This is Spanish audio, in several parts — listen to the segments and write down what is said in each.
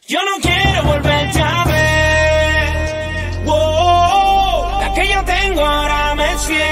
Yo no quiero volverte a ver. Wow, la que yo tengo ahora me es fiel.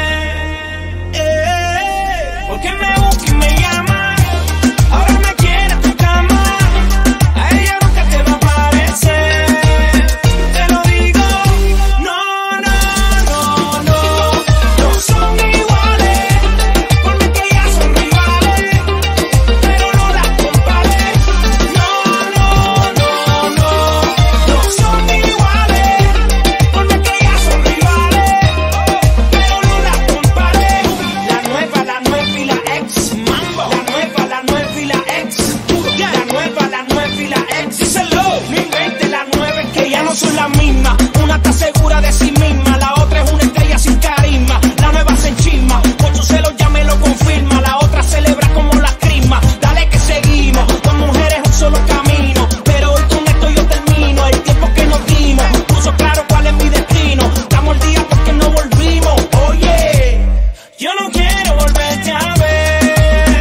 Porque me busca y me llama. Ahora me quiere en tu cama. A ella nunca te va a parecer. Te lo digo. No, no, no, no. No son iguales. Por mí que ellas son rivales. Pero no las compares. No, no, no, no. No son iguales. Por mí que ellas son rivales. Pero no las compares. La nueva y la ex. Mambo. La nueva y la ex. La nueva y la ex. Díselo. No inventes, la nueva es que ya no son las mismas. Una está segura de sí misma, la otra es una estrella sin carisma. La nueva se enchisma, por sus celos ya me lo confirma. La otra celebra como la crisma. Dale que seguimos, con mujeres un solo camino. Pero hoy con esto yo termino. El tiempo que nos dimos puso claro cuál es mi destino. Estamos al día porque no volvimos. Oye, yo no quiero volverte a ver.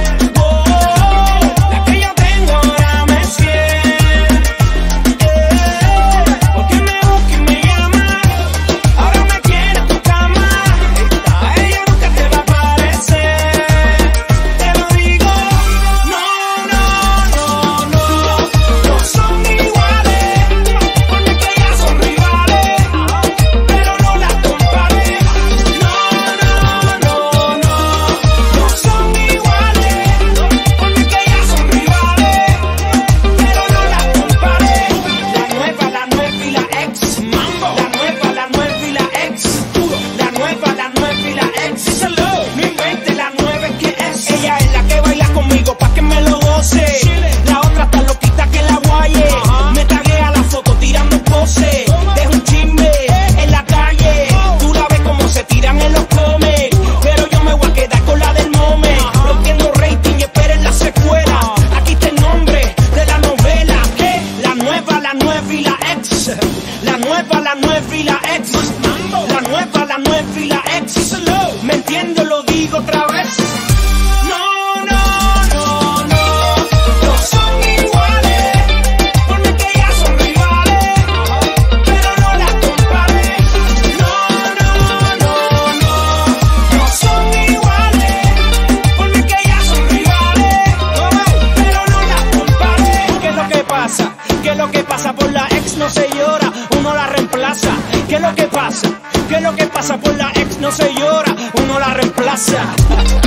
Oh, la que yo tengo ahora me es fiel. Porque me busca y me llama. Ahora me quiere en tu cama. A ella nunca te va a parecer. Te lo digo. No, no, no, no. No son iguales. Porque que ellas son rivales. Pero no las compares. No, no, no, no. No son iguales. Porque que ellas son rivales. Pero no las compares. La nueva y la ex. Mambo. La nueva y la ex. La nueva y la ex. Díselo. No inventes, la nueva es que es. Ella es la que baila conmigo pa' que me lo goce. La otra está loquita que la guaye. Me taguea la foto tirando pose. Deja un chisme en la calle. Tú la ves como se tiran en los comes. Pero yo me voy a quedar con la del mome. Rompiendo rating y esperen la secuela. Aquí está el nombre de la novela. ¿Qué? La nueva y la ex. La nueva y la ex. La nueva y la ex. Díselo. Me entiendo, lo digo otra vez. No, no, no, no. No son iguales. Por mí que ellas son rivales. Pero no las compares. No, no, no, no. No son iguales. Por mí que ellas son rivales. Pero no las compares. ¿Qué es lo que pasa? ¿Qué es lo que pasa? Por la ex no se llora, uno la reemplaza. ¿Qué es lo que pasa? ¿Qué es lo que pasa? Por la ex no se llora, uno la reemplaza.